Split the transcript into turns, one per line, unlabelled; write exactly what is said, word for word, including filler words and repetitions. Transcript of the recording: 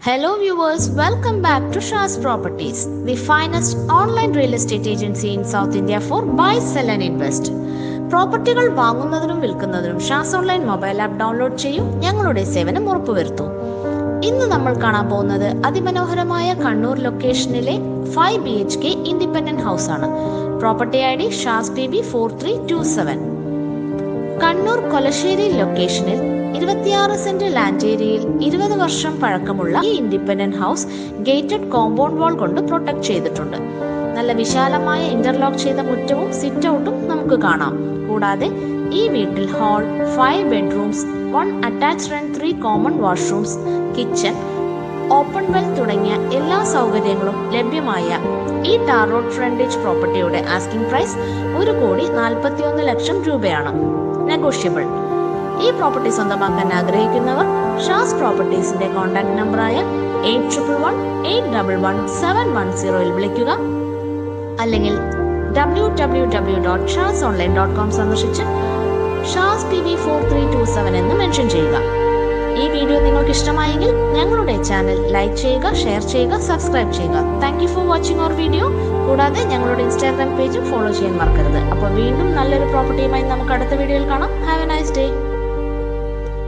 Hello viewers, welcome back to SHAS Properties, the finest online real estate agency in South India for buy, sell and invest. പ്രോപ്പർട്ടികൾ വാങ്ങുന്നതിനും വിൽക്കുന്നതിനും Shaz online mobile app download ചെയ്യും, ഞങ്ങളുടെ സേവനം ഉറപ്പുവരുത്തും. ഇന്ന് നമ്മൾ കാണാൻ പോകുന്നത് അതിമനോഹരമായ കണ്ണൂർ ലൊക്കേഷനിലെ five B H K independent house ആണ്. Property I D Shaz P B four three two seven. Kannur Kolassery ലൊക്കേഷനിൽ ഇരുപത്തിയാറ് സെന്റ് ലാൻഡ് ഏരിയയിൽ ഇരുപത് വർഷം പഴക്കമുള്ള ഈ independent house gated compound wall കൊണ്ട് പ്രൊട്ടക്ട് ചെയ്തിട്ടുണ്ട്. നല്ല വിശാലമായ ഇന്റർലോക്ക് ചെയ്ത മുറ്റവും സിറ്റ് ഔട്ടും നമുക്ക് കാണാം. കൂടാതെ ഈ വീട്ടിൽ hall, five bedrooms, one attached and three common washrooms, kitchen, open well തുടങ്ങിയ എല്ലാ സൗകര്യങ്ങളും ലഭ്യമായ ഈ ടാർ റോഡ് ഫ്രണ്ടേജ് പ്രോപ്പർട്ടിയുടെ ആസ്കിംഗ് പ്രൈസ് ഒരു കോടി നാൽപ്പത്തി ഒന്ന് ലക്ഷം രൂപയാണ്. നെഗോഷ്യബിൾ. ഈ പ്രോപ്പർട്ടി സ്വന്തമാക്കാൻ ആഗ്രഹിക്കുന്നവർ ഷാസ് പ്രോപ്പർട്ടീസിന്റെ കോൺടാക്ട് നമ്പറായ eight triple one eight double one seven one സീറോയിൽ വിളിക്കുക. അല്ലെങ്കിൽ W W W dot Shaz online dot com സന്ദർശിച്ച് Shaz P B four three two seven എന്ന് മെൻഷൻ ചെയ്യുക. ഈ വീഡിയോ നിങ്ങൾക്ക് ഇഷ്ടമായെങ്കിൽ ഞങ്ങളുടെ ചാനൽ ലൈക്ക് ചെയ്യുക, ഷെയർ ചെയ്യുക, സബ്സ്ക്രൈബ് ചെയ്യുക. Thank you for watching our video. കൂടാതെ ഞങ്ങളുടെ ഇൻസ്റ്റാഗ്രാം പേജും ഫോളോ ചെയ്യാൻ മറക്കരുത്. അപ്പോൾ വീണ്ടും നല്ലൊരു പ്രോപ്പർട്ടിയുമായി നമുക്ക് അടുത്ത വീഡിയോയിൽ കാണാം. Have a nice day.